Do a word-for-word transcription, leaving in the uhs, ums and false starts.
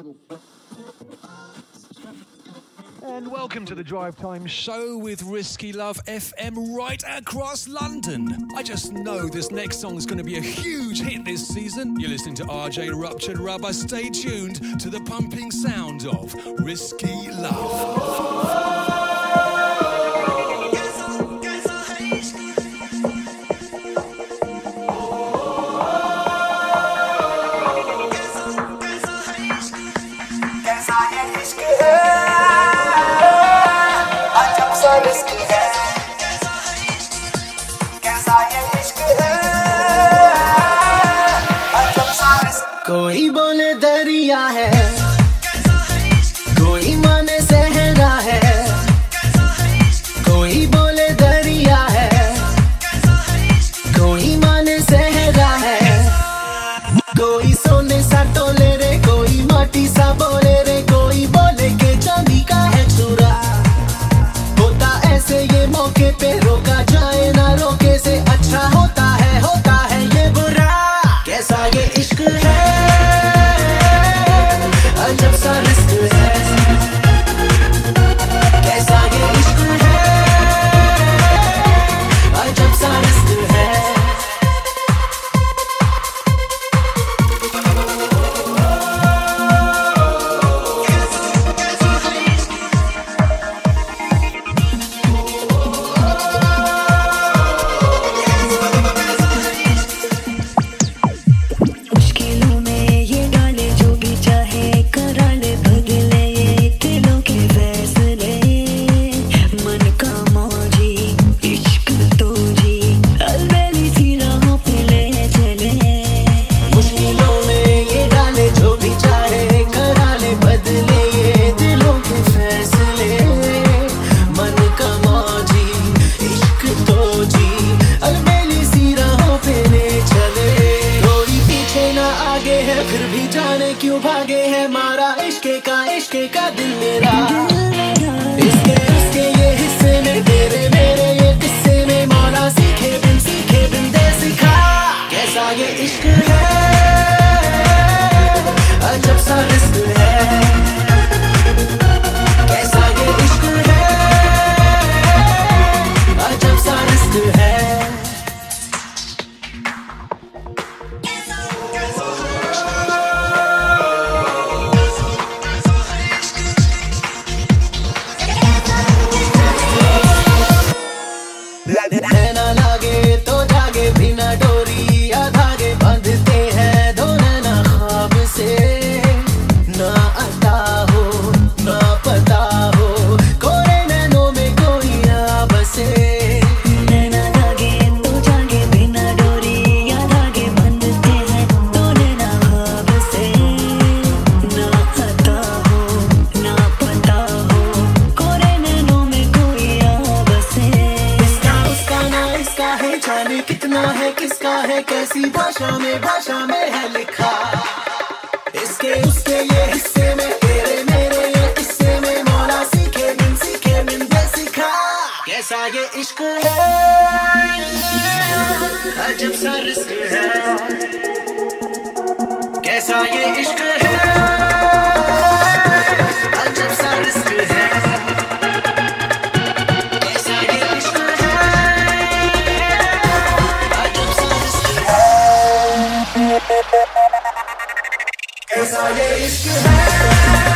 And welcome to the Drive Time Show with Risky Love F M right across London. I just know this next song is going to be a huge hit this season. You're listening to R J Ruptured Rubber. Stay tuned to the pumping sound of Risky Love. कोई बोले दरिया है, कोई माने सहरा है, कोई बोले दरिया है, कोई माने सहरा है, कोई सोने सा तोले रे, कोई माटी सा बोले रे, कोई बोले के चांदी का है चूरा। होता ऐसे ये मौके पे रोका जाए ना रोके से अच्छा होता है, होता है ये बुरा। कैसा ये इश्क है, अजब सा रिस्क है, कैसा ये इश्क है, अजब सा रिस्क है। फिर भी जाने क्यों भागे है मारा इश्के का इश्के का दिल मेरा। इसके उसके ये हिस्से में तेरे मेरे ये किस्से में मौला सीखे बिन सीखे बिन दे सिखा। कैसा ये इश्क है, अजब सा रिस्क है, कैसा ये इश्क है, अजब सा रिस्क है। नैना लागे तो जागे बिना डोरी या धागे बांधते हैं दो नैना ख्वाब से। ना आता हो ना पता हो कोरे नैनों में कोई ना बसे। नैना लागे तो जागे बिना डोरी या धागे बांधते हैं दो नैना ख्वाब से। ना आता हो ना पता हो कोरे नैनों में कोई ना बसे। इसका है जाने कितना है किसका है कैसी भाषा में भाषा में है लिखा। इसके उसके ये हिस्से में तेरे मेरे ये किस्से में मौला सीखे बिन सीखे बिन दे सिखा। कैसा ये इश्क है, अजब सा रिस्क है, कैसा ये इश्क है, अजब सा रिस्क है। कैसा ये इश्क है।